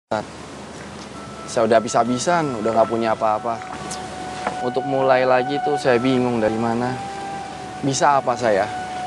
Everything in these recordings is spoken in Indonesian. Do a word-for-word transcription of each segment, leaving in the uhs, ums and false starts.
Saya udah habis-habisan, udah nggak punya apa-apa. Untuk mulai lagi tuh saya bingung dari mana. Bisa apa saya?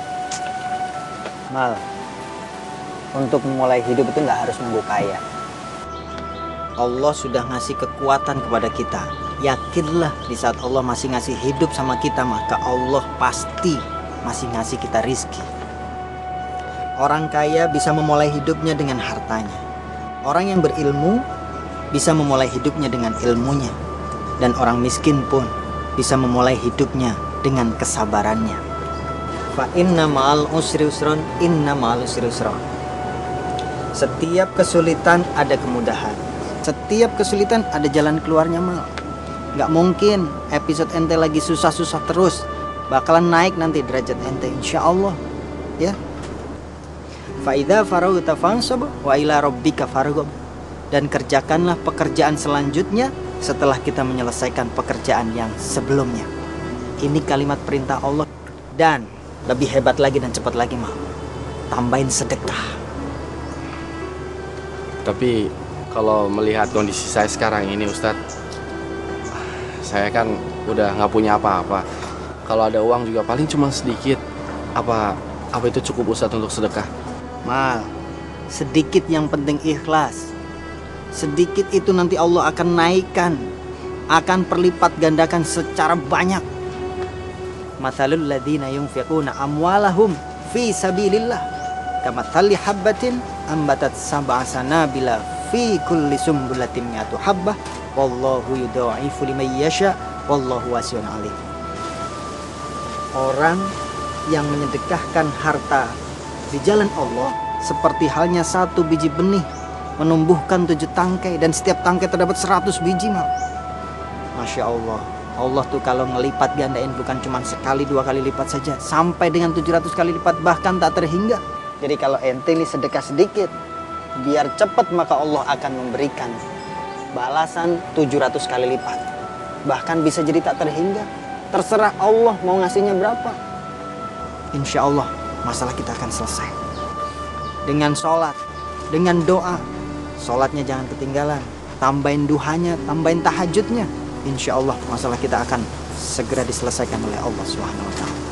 Mal, untuk memulai hidup itu nggak harus nunggu kaya. Allah sudah ngasih kekuatan kepada kita. Yakinlah di saat Allah masih ngasih hidup sama kita, maka Allah pasti masih ngasih kita rizki. Orang kaya bisa memulai hidupnya dengan hartanya. Orang yang berilmu bisa memulai hidupnya dengan ilmunya. Dan orang miskin pun bisa memulai hidupnya dengan kesabarannya. Fa inna ma'al usri usron, inna ma'al usri usron. Setiap kesulitan ada kemudahan. Setiap kesulitan ada jalan keluarnya, Mal. Gak mungkin episode ente lagi susah-susah terus. Bakalan naik nanti derajat ente, insya Allah. Ya. Fa idza faraghta fansab wa ila rabbika farghab. Dan kerjakanlah pekerjaan selanjutnya setelah kita menyelesaikan pekerjaan yang sebelumnya. Ini kalimat perintah Allah. Dan lebih hebat lagi dan cepat lagi, Mal, tambahin sedekah. Tapi kalau melihat kondisi saya sekarang ini, Ustadz, saya kan udah nggak punya apa-apa. Kalau ada uang juga paling cuma sedikit. Apa apa itu cukup, Ustadz, untuk sedekah? Mal, sedikit yang penting ikhlas. Sedikit itu nanti Allah akan naikkan, akan perlipat gandakan secara banyak. Mathalul ladzina yunfiquna amwalahum fi sabilillah kamathali habbatin ambatat sab'a sanabila fi kulli sumbulatin mi'atu habbah wallahu yudha'ifu liman yasha wallahu wasi'un alim. Orang yang menyedekahkan harta di jalan Allah seperti halnya satu biji benih menumbuhkan tujuh tangkai, dan setiap tangkai terdapat seratus biji, Mal. Masya Allah. Allah tuh kalau ngelipat gandain bukan cuma sekali dua kali lipat saja, sampai dengan tujuh ratus kali lipat, bahkan tak terhingga. Jadi kalau ente ini sedekah sedikit, biar cepat maka Allah akan memberikan balasan tujuh ratus kali lipat. Bahkan bisa jadi tak terhingga. Terserah Allah mau ngasihnya berapa. Insya Allah masalah kita akan selesai. Dengan sholat, dengan doa. Sholatnya jangan ketinggalan, tambahin duhanya, tambahin tahajudnya. Insya Allah masalah kita akan segera diselesaikan oleh Allah Subhanahu wa taala.